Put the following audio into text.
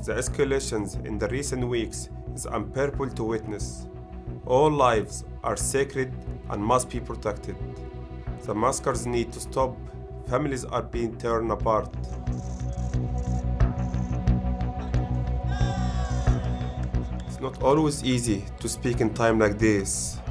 The escalations in the recent weeks is unbearable to witness. All lives are sacred and must be protected. The massacres need to stop. Families are being torn apart. It's not always easy to speak in time like this.